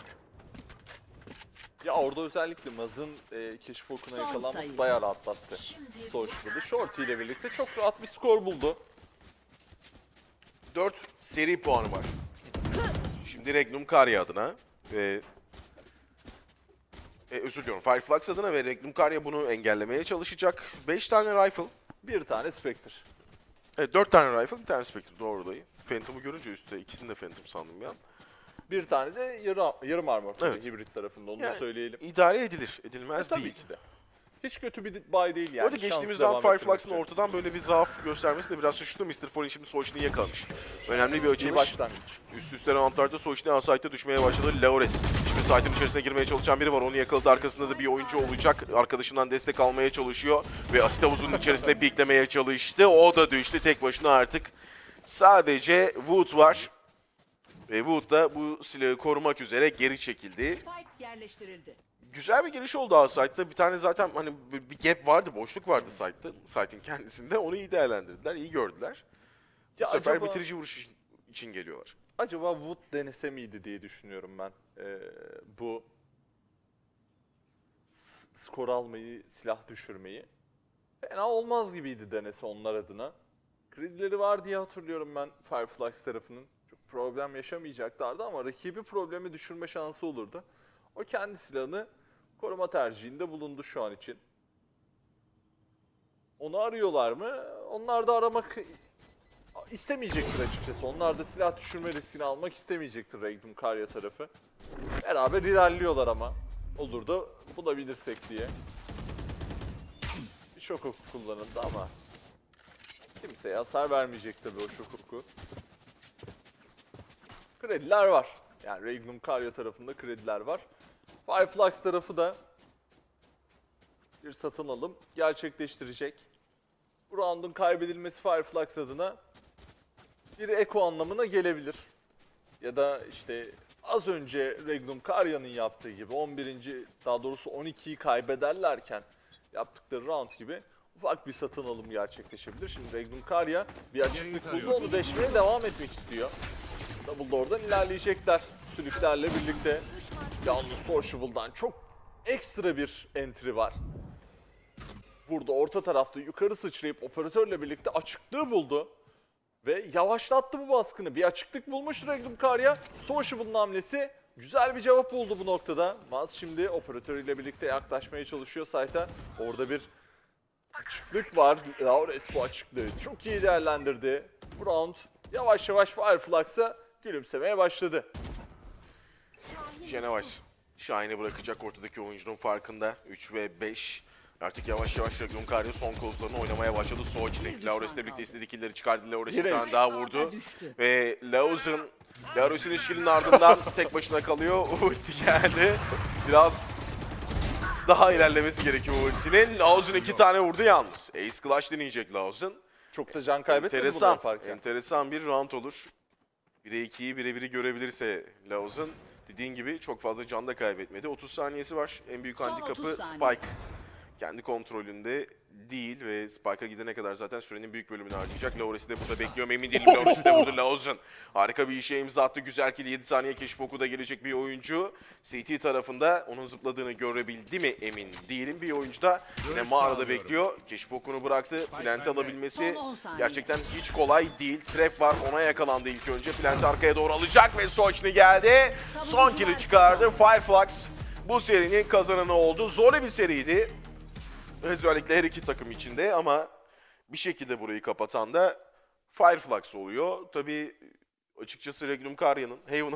Ya orada özellikle Maz'ın e, keşif okuna Son yakalanması sayı. bayağı rahatlattı. Sociable'ı Shorty ile birlikte çok rahat bir skor buldu. dört seri puanı var. Şimdi Regnum Karya adına ve e, özür diliyorum Fireflux adına ve Regnum Karya bunu engellemeye çalışacak. beş tane rifle. Bir tane Spectre. Evet dört tane rifle, bir tane Spectre doğru dayı. Phantom'u görünce üstte ikisini de Phantom sandım ya. Bir tane de yarı, yarım armor tabii Evet. hibrit tarafında onu da Yani söyleyelim. İdare edilir, E, edilmez tabii değil. ki de. Hiç kötü bir buy değil yani. Bu arada Şansı geçtiğimiz devam round ettirmek Fireflux'ın için. ortadan böyle bir zaaf göstermesi de biraz şaşırttı. mister Fallen şimdi Social'ini yakalamış. Önemli bir İyi açılış. başlangıç. Üst üste roundlarda Social'ini asaytte düşmeye başladı. Leores. Şimdi site'in içerisine girmeye çalışan biri var. Onu yakaladı. Arkasında da bir oyuncu olacak. Arkadaşından destek almaya çalışıyor. Ve asit havuzunun içerisinde piklemeye çalıştı. O da düştü. Tek başına artık sadece Wood var. Ve Wood da bu silahı korumak üzere geri çekildi. Spike yerleştirildi. Güzel bir giriş oldu A-Site'da. Bir tane zaten hani bir gap vardı, boşluk vardı site'da. Site'in kendisinde. Onu iyi değerlendirdiler, iyi gördüler. Bu Ya sefer acaba- bitirici vuruş için geliyorlar. Acaba Wood denese miydi diye düşünüyorum ben. Ee, bu s- skor almayı, silah düşürmeyi. Fena olmaz gibiydi denese onlar adına. Kredileri var diye hatırlıyorum ben Fireflux tarafının. Çok problem yaşamayacaklardı ama rakibi problemi düşürme şansı olurdu. O kendi silahını koruma tercihinde bulundu şu an için. Onu arıyorlar mı? Onlar da aramak istemeyecektir açıkçası. Onlar da silah düşürme riskini almak istemeyecektir Regnum Karya tarafı. Beraber ilerliyorlar ama. Olur da bulabilirsek diye. Bir şok oku kullanıldı ama kimseye hasar vermeyecek tabii o şok oku. Krediler var. Yani Regnum Karya tarafında krediler var. Fireflux tarafı da bir satın alım gerçekleştirecek. Bu round'un kaybedilmesi Fireflux adına bir eko anlamına gelebilir. Ya da işte az önce Regnum Karya'nın yaptığı gibi on birinci daha doğrusu on ikiyi kaybederlerken yaptıkları round gibi ufak bir satın alım gerçekleşebilir. Şimdi Regnum Karya bir açıklık buldu, onu deşmeye devam etmek istiyor. Dumbledore'dan ilerleyecekler sülüklerle birlikte. Yalnız Sociable'dan çok ekstra bir entry var. Burada orta tarafta yukarı sıçrayıp operatörle birlikte açıklığı buldu. Ve yavaşlattı bu baskını. Bir açıklık bulmuş Regnum Karya. Sociable'ın hamlesi güzel bir cevap buldu bu noktada. Maz şimdi operatörüyle birlikte yaklaşmaya çalışıyor site'a. Orada bir açıklık var. Laures bu açıklığı çok iyi değerlendirdi. Bu round yavaş yavaş Fireflux'a gülümsemeye başladı. Genevaz Shine'i bırakacak ortadaki oyuncunun farkında. üç ve beş. Artık yavaş yavaş Regnum Karya son kozlarını oynamaya başladı. Soğuç'le. Laures'le birlikte istediği killleri çıkardı. Laures bir Direkt. tane daha vurdu. Ağda düştü. Ve Lauz'un Laurus'un işkilinin ardından tek başına kalıyor. Ulti geldi. Biraz daha ilerlemesi gerekiyor ultinin. Lauz'un iki tane vurdu yalnız. Ace Clutch deneyecek Lauz'un. Çok da can kaybetmedi bunu Enteresan, yaparken. enteresan bir round olur. bire ikiyi bire biri görebilirse Lauz'un, dediğin gibi çok fazla can da kaybetmedi. otuz saniyesi var. En büyük Son handikapı otuz saniye. Spike. Kendi kontrolünde değil ve Spike'a gidene kadar zaten sürenin büyük bölümünü harcayacak. Laures'i de burada bekliyorum, emin değilim. Laures'i de burada Lauz'un. Harika bir işe imza attı. Güzel kill, yedi saniye keşfoku da gelecek bir oyuncu. C T tarafında onun zıpladığını görebildi mi emin değilim. Bir oyuncu da yine mağarada bekliyor. Keşfokunu bıraktı. Plant alabilmesi Son on saniye. gerçekten hiç kolay değil. Trap var, ona yakalandı ilk önce. Plant arkaya doğru alacak ve Sochni geldi. Son kill'i çıkardı. Fireflux bu serinin kazananı oldu. Zor bir seriydi. Özellikle her iki takım içinde ama bir şekilde burayı kapatan da Fireflux oluyor. Tabii açıkçası Regnum Karya'nın Haven'ı